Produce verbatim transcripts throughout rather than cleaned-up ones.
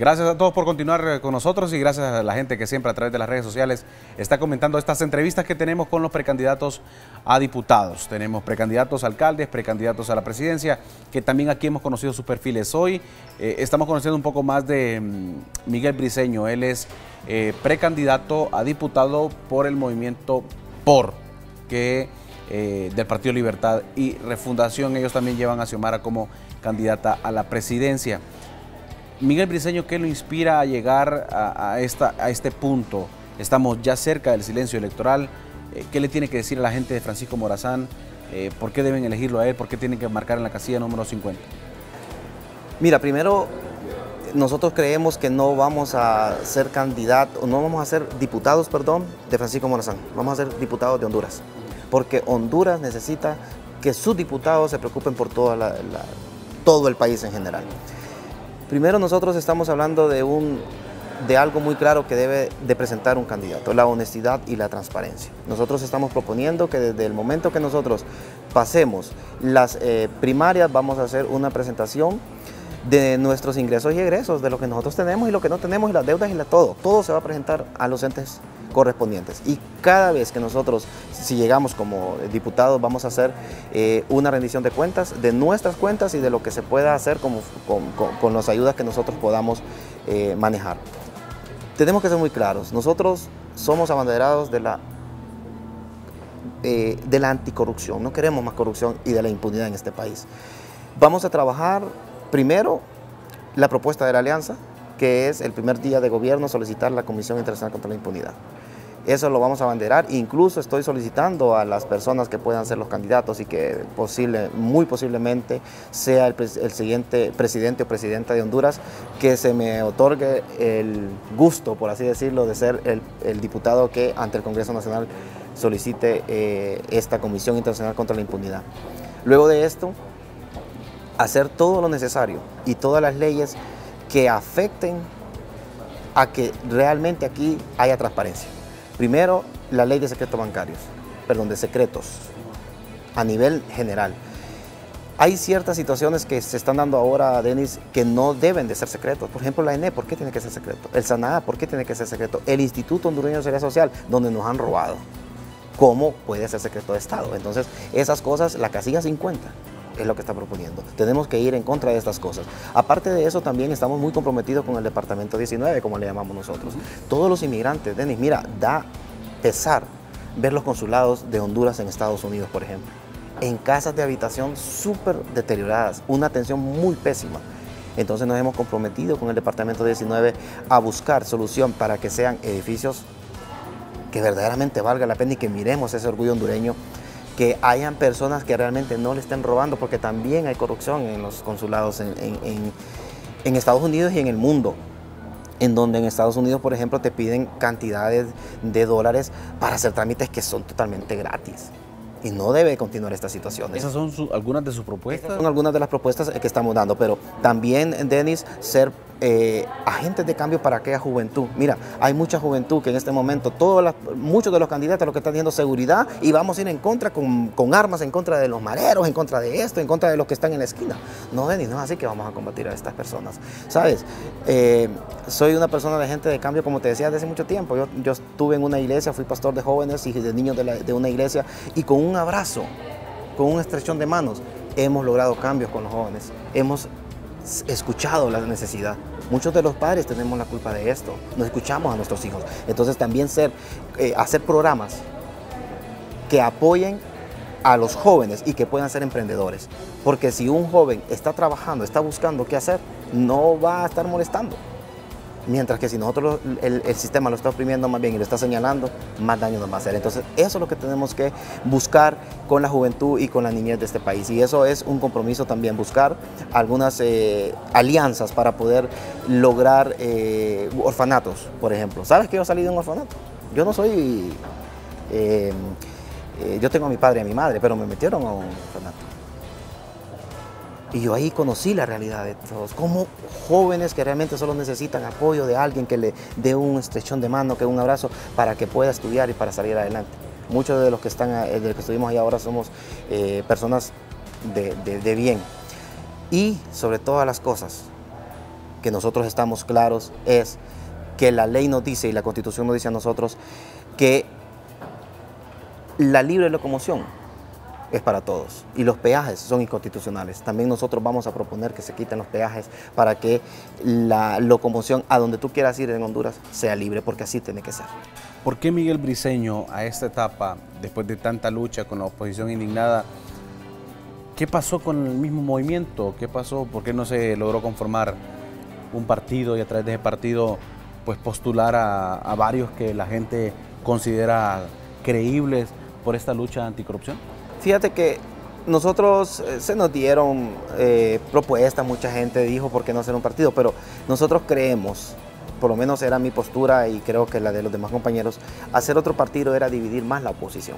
Gracias a todos por continuar con nosotros y gracias a la gente que siempre a través de las redes sociales está comentando estas entrevistas que tenemos con los precandidatos a diputados. Tenemos precandidatos a alcaldes, precandidatos a la presidencia, que también aquí hemos conocido sus perfiles. Hoy eh, estamos conociendo un poco más de mm, Miguel Briceño. Él es eh, precandidato a diputado por el movimiento P O R, que eh, del Partido Libertad y Refundación. Ellos también llevan a Xiomara como candidata a la presidencia. Miguel Briceño, ¿qué lo inspira a llegar a, a, esta, a este punto? Estamos ya cerca del silencio electoral. Eh, ¿Qué le tiene que decir a la gente de Francisco Morazán? Eh, ¿Por qué deben elegirlo a él? ¿Por qué tienen que marcar en la casilla número cincuenta? Mira, primero, nosotros creemos que no vamos a ser candidatos, no vamos a ser diputados, perdón, de Francisco Morazán. Vamos a ser diputados de Honduras. Porque Honduras necesita que sus diputados se preocupen por toda la, la, todo el país en general. Primero, nosotros estamos hablando de, un, de algo muy claro que debe de presentar un candidato, la honestidad y la transparencia. Nosotros estamos proponiendo que desde el momento que nosotros pasemos las eh, primarias, vamos a hacer una presentación de nuestros ingresos y egresos, de lo que nosotros tenemos y lo que no tenemos, y las deudas y la, todo. Todo se va a presentar a los entes correspondientes. Y cada vez que nosotros, si llegamos como diputados, vamos a hacer eh, una rendición de cuentas, de nuestras cuentas y de lo que se pueda hacer como, con, con, con las ayudas que nosotros podamos eh, manejar. Tenemos que ser muy claros. Nosotros somos abanderados de la, eh, de la anticorrupción. No queremos más corrupción y de la impunidad en este país. Vamos a trabajar primero la propuesta de la alianza, que es el primer día de gobierno solicitar la Comisión Internacional contra la Impunidad. Eso lo vamos a abanderar. Incluso estoy solicitando a las personas que puedan ser los candidatos y que posible, muy posiblemente sea el, el siguiente presidente o presidenta de Honduras, que se me otorgue el gusto, por así decirlo, de ser el, el diputado que ante el Congreso Nacional solicite eh, esta Comisión Internacional contra la Impunidad. Luego de esto, hacer todo lo necesario y todas las leyes que afecten a que realmente aquí haya transparencia. Primero, la ley de secretos bancarios, perdón, de secretos a nivel general. Hay ciertas situaciones que se están dando ahora, Denis, que no deben de ser secretos. Por ejemplo, la E N E, ¿por qué tiene que ser secreto? El SANAA, ¿por qué tiene que ser secreto? El Instituto Hondureño de Seguridad Social, donde nos han robado. ¿Cómo puede ser secreto de Estado? Entonces, esas cosas, la casilla cincuenta es lo que está proponiendo. Tenemos que ir en contra de estas cosas. Aparte de eso, también estamos muy comprometidos con el Departamento diecinueve, como le llamamos nosotros. Todos los inmigrantes, Denis, mira, da pesar ver los consulados de Honduras en Estados Unidos, por ejemplo, en casas de habitación súper deterioradas, una atención muy pésima. Entonces nos hemos comprometido con el Departamento diecinueve a buscar solución para que sean edificios que verdaderamente valga la pena y que miremos ese orgullo hondureño, que hayan personas que realmente no le estén robando, porque también hay corrupción en los consulados en, en, en, en Estados Unidos y en el mundo, en donde en Estados Unidos, por ejemplo, te piden cantidades de dólares para hacer trámites que son totalmente gratis. Y no debe continuar estas situaciones. ¿Esas son su, algunas de sus propuestas? Esas son algunas de las propuestas que estamos dando, pero también, Denis, ser eh, agentes de cambio para aquella juventud. Mira, hay mucha juventud que en este momento, todas las, muchos de los candidatos lo que están diciendo seguridad, y vamos a ir en contra con, con armas, en contra de los mareros, en contra de esto, en contra de los que están en la esquina. No, Denis, no es así que vamos a combatir a estas personas. ¿Sabes? Eh, soy una persona de gente de cambio, como te decía, desde hace mucho tiempo. Yo, yo estuve en una iglesia, fui pastor de jóvenes y de niños de, la, de una iglesia, y con un abrazo, con un estrechón de manos, hemos logrado cambios con los jóvenes. Hemos escuchado la necesidad. Muchos de los padres tenemos la culpa de esto, no escuchamos a nuestros hijos. Entonces también ser, eh, hacer programas que apoyen a los jóvenes y que puedan ser emprendedores. Porque si un joven está trabajando, está buscando qué hacer, no va a estar molestando. Mientras que si nosotros el, el sistema lo está oprimiendo más bien y lo está señalando, más daño nos va a hacer. Entonces eso es lo que tenemos que buscar con la juventud y con la niñez de este país. Y eso es un compromiso también, buscar algunas eh, alianzas para poder lograr eh, orfanatos, por ejemplo. ¿Sabes que yo salí de un orfanato? Yo no soy... Eh, eh, yo tengo a mi padre y a mi madre, pero me metieron a un orfanato. Y yo ahí conocí la realidad de todos, como jóvenes que realmente solo necesitan apoyo de alguien que le dé un estrechón de mano, que un abrazo para que pueda estudiar y para salir adelante. Muchos de los que, están, de los que estuvimos ahí ahora somos eh, personas de, de, de bien. Y sobre todas las cosas, que nosotros estamos claros es que la ley nos dice y la Constitución nos dice a nosotros que la libre locomoción es para todos y los peajes son inconstitucionales. También nosotros vamos a proponer que se quiten los peajes para que la locomoción a donde tú quieras ir en Honduras sea libre, porque así tiene que ser. ¿Por qué Miguel Briceño a esta etapa, después de tanta lucha con la oposición indignada, qué pasó con el mismo movimiento? ¿Qué pasó? ¿Por qué no se logró conformar un partido y a través de ese partido pues postular a, a varios que la gente considera creíbles por esta lucha anticorrupción? Fíjate que nosotros eh, se nos dieron eh, propuestas, mucha gente dijo por qué no hacer un partido, pero nosotros creemos, por lo menos era mi postura y creo que la de los demás compañeros, hacer otro partido era dividir más la oposición.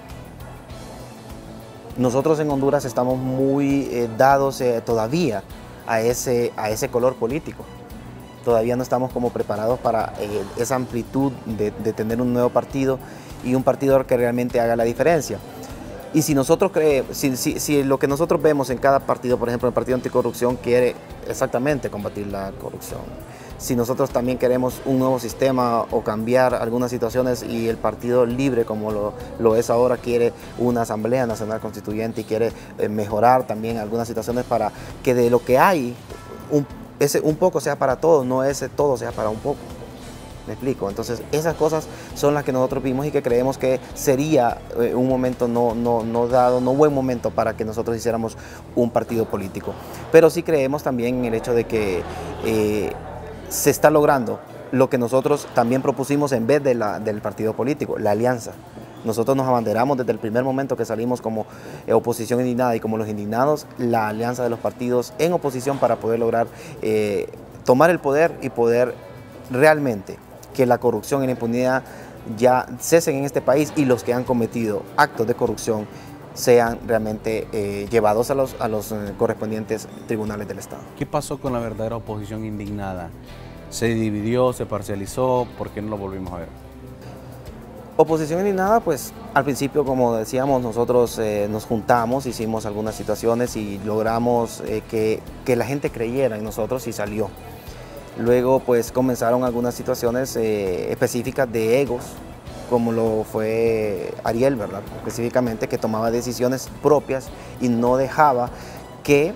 Nosotros en Honduras estamos muy eh, dados eh, todavía a ese, a ese color político. Todavía no estamos como preparados para eh, esa amplitud de, de tener un nuevo partido y un partido que realmente haga la diferencia. Y si nosotros creemos, si, si, si lo que nosotros vemos en cada partido, por ejemplo, el Partido Anticorrupción quiere exactamente combatir la corrupción. Si nosotros también queremos un nuevo sistema o cambiar algunas situaciones y el Partido Libre, como lo, lo es ahora, quiere una Asamblea Nacional Constituyente y quiere eh, mejorar también algunas situaciones para que de lo que hay, un, ese un poco sea para todos, no ese todo sea para un poco. ¿Me explico? Entonces, esas cosas son las que nosotros vimos y que creemos que sería eh, un momento no, no, no dado, no buen momento para que nosotros hiciéramos un partido político. Pero sí creemos también en el hecho de que eh, se está logrando lo que nosotros también propusimos en vez de la, del partido político, la alianza. Nosotros nos abanderamos desde el primer momento que salimos como eh, oposición indignada y como los indignados, la alianza de los partidos en oposición para poder lograr eh, tomar el poder y poder realmente que la corrupción y la impunidad ya cesen en este país y los que han cometido actos de corrupción sean realmente eh, llevados a los, a los eh, correspondientes tribunales del Estado. ¿Qué pasó con la verdadera oposición indignada? ¿Se dividió, se parcializó? ¿Por qué no lo volvimos a ver? Oposición indignada, pues al principio, como decíamos, nosotros eh, nos juntamos, hicimos algunas situaciones y logramos eh, que, que la gente creyera en nosotros y salió. Luego pues comenzaron algunas situaciones eh, específicas de egos, como lo fue Ariel, ¿verdad? Específicamente, que tomaba decisiones propias y no dejaba que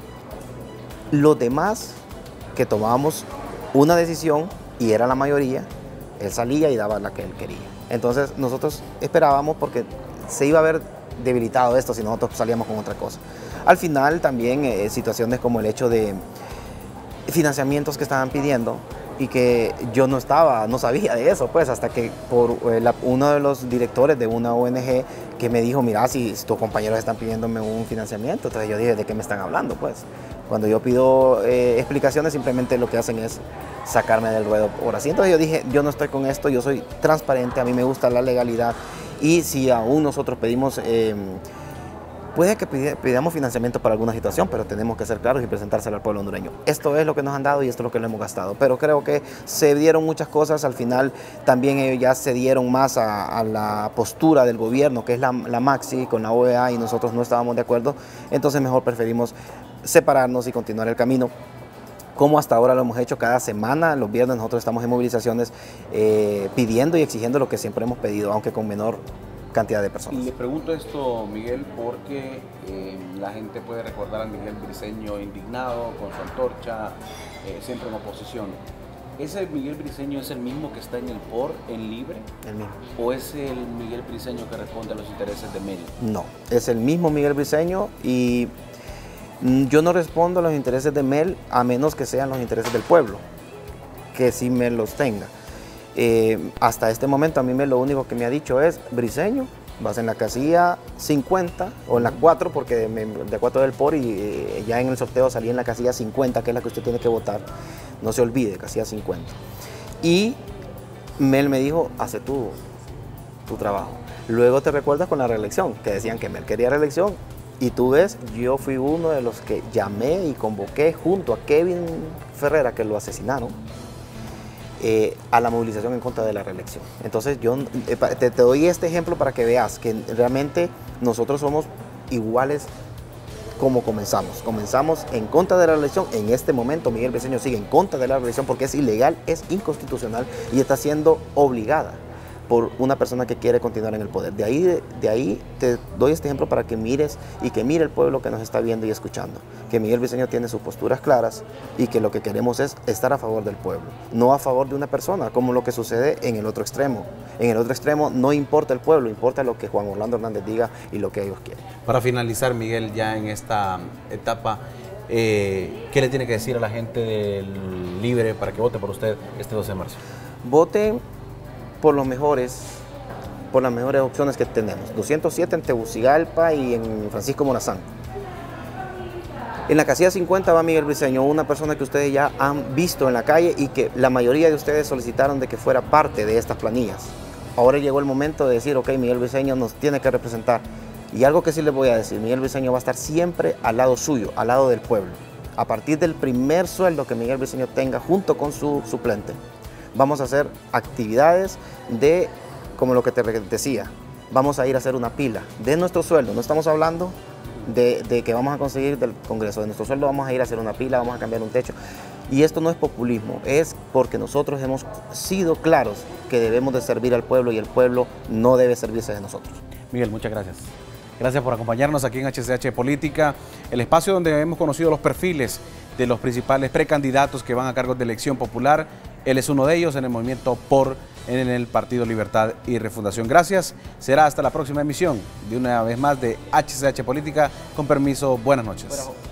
los demás que tomábamos una decisión, y era la mayoría, él salía y daba la que él quería. Entonces nosotros esperábamos, porque se iba a ver debilitado esto si nosotros salíamos con otra cosa. Al final también eh, situaciones como el hecho de financiamientos que estaban pidiendo y que yo no estaba, no sabía de eso, pues hasta que por eh, la, uno de los directores de una O N G que me dijo, mira, si tus compañeros están pidiéndome un financiamiento, entonces yo dije, ¿de qué me están hablando? Pues cuando yo pido eh, explicaciones, simplemente lo que hacen es sacarme del ruedo por así. Entonces yo dije, yo no estoy con esto, yo soy transparente, a mí me gusta la legalidad, y si aún nosotros pedimos eh, puede que pidamos financiamiento para alguna situación, pero tenemos que ser claros y presentárselo al pueblo hondureño. Esto es lo que nos han dado y esto es lo que le hemos gastado. Pero creo que se dieron muchas cosas, al final también ellos ya se dieron más a, a la postura del gobierno, que es la, la Maxi, con la O E A, y nosotros no estábamos de acuerdo, entonces mejor preferimos separarnos y continuar el camino. Como hasta ahora lo hemos hecho cada semana, los viernes nosotros estamos en movilizaciones eh, pidiendo y exigiendo lo que siempre hemos pedido, aunque con menor cantidad de personas. Y le pregunto esto, Miguel, porque eh, la gente puede recordar a Miguel Briceño indignado, con su antorcha, eh, siempre en oposición. ¿Ese Miguel Briceño es el mismo que está en el P O R, en Libre? El mismo. ¿O es el Miguel Briceño que responde a los intereses de Mel? No, es el mismo Miguel Briceño, y yo no respondo a los intereses de Mel a menos que sean los intereses del pueblo, que sí me los tenga. Eh, hasta este momento a mí me, lo único que me ha dicho es, Briceño, vas en la casilla cincuenta o en la cuatro, porque de, de cuatro del P O R, y eh, ya en el sorteo salí en la casilla cincuenta, que es la que usted tiene que votar, no se olvide, casilla cincuenta. Y Mel me dijo, hace tu, tu trabajo. Luego te recuerdas con la reelección, que decían que Mel quería reelección, y tú ves, yo fui uno de los que llamé y convoqué junto a Kevin Ferrera, que lo asesinaron, Eh, a la movilización en contra de la reelección. Entonces yo eh, te, te doy este ejemplo para que veas que realmente nosotros somos iguales como comenzamos. Comenzamos en contra de la reelección. En este momento Miguel Briceño sigue en contra de la reelección porque es ilegal, es inconstitucional y está siendo obligada por una persona que quiere continuar en el poder. De ahí, de ahí te doy este ejemplo para que mires y que mire el pueblo que nos está viendo y escuchando. Que Miguel Briceño tiene sus posturas claras y que lo que queremos es estar a favor del pueblo, no a favor de una persona, como lo que sucede en el otro extremo. En el otro extremo no importa el pueblo, importa lo que Juan Orlando Hernández diga y lo que ellos quieren. Para finalizar, Miguel, ya en esta etapa, eh, ¿qué le tiene que decir a la gente del Libre para que vote por usted este doce de marzo? Voten por los mejores, por las mejores opciones que tenemos. doscientos siete en Tegucigalpa y en Francisco Morazán. En la casilla cincuenta va Miguel Briceño, una persona que ustedes ya han visto en la calle y que la mayoría de ustedes solicitaron de que fuera parte de estas planillas. Ahora llegó el momento de decir, ok, Miguel Briceño nos tiene que representar. Y algo que sí les voy a decir, Miguel Briceño va a estar siempre al lado suyo, al lado del pueblo. A partir del primer sueldo que Miguel Briceño tenga junto con su suplente, vamos a hacer actividades de, como lo que te decía, vamos a ir a hacer una pila de nuestro sueldo. No estamos hablando de, de que vamos a conseguir del Congreso, de nuestro sueldo vamos a ir a hacer una pila, vamos a cambiar un techo. Y esto no es populismo, es porque nosotros hemos sido claros que debemos de servir al pueblo y el pueblo no debe servirse de nosotros. Miguel, muchas gracias. Gracias por acompañarnos aquí en H C H Política, el espacio donde hemos conocido los perfiles de los principales precandidatos que van a cargos de elección popular. Él es uno de ellos en el movimiento por en el Partido Libertad y Refundación. Gracias. Será hasta la próxima emisión de una vez más de H C H Política. Con permiso, buenas noches. Bueno.